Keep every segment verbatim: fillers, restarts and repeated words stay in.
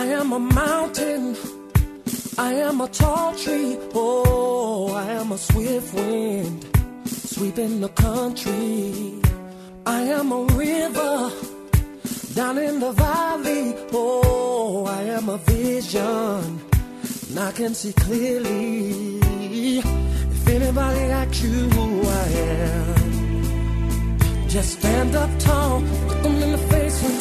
am a mountain, I am a tall tree, oh, I am a swift wind, sweeping the country. I am a river, down in the valley, oh, I am a vision, and I can see clearly. If anybody asks you who I am, just stand up tall, look them in the face and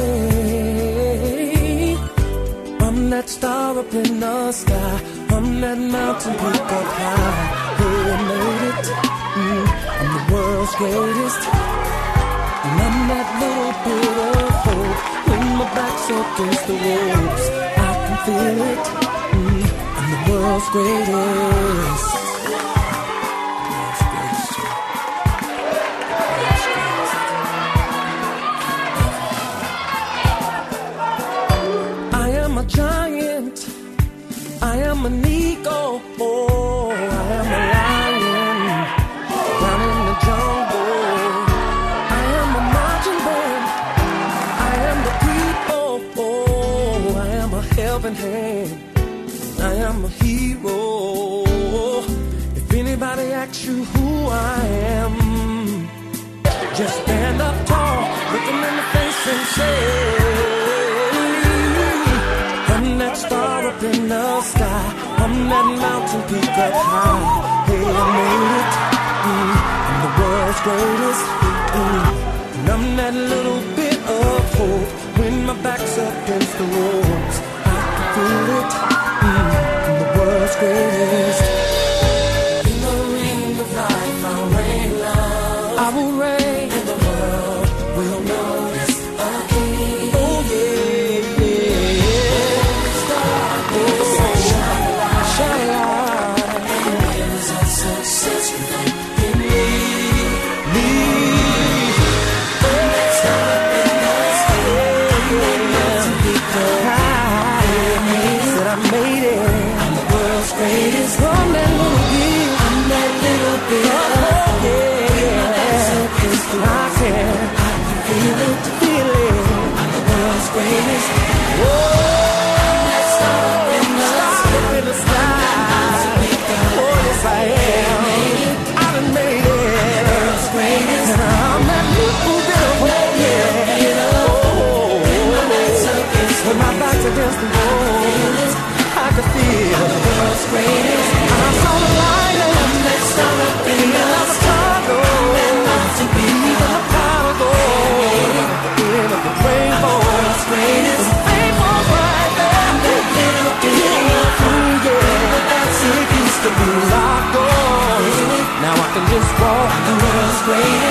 say, I'm that star up in the sky, I'm that mountain peak up high. Hey, I made it, mm, I'm the world's greatest, and I'm that little bit of hope. When my back's up against the ropes, I can feel it, mm, I'm the world's greatest. Giant, I am an eagle, oh, I am a lion, down in the jungle. I am a marching band, I am the people, oh, I am a helping hand, I am a hero. If anybody asks you who I am, just stand up tall, look them in the face and say, I'm that star up in the sky, I'm that mountain peak up high. Hey, I made it, mm, I'm the world's greatest, mm, and I'm that little bit of hope. When my back's up against the ropes, I can feel it, mm, I'm the world's greatest. In the ring of life, I'll reign love, I will reign, and the world will notice a king. Oh yeah. Against the walls, I could feel the world's greatest. I saw the light and that sun up in the Chicago, that mountain peak, even the prodigal, at the end of the rainbow, the world's greatest. The faithful right there, that little bit of food, yeah, but that's it used to be locked on. Now I can just walk the world's greatest.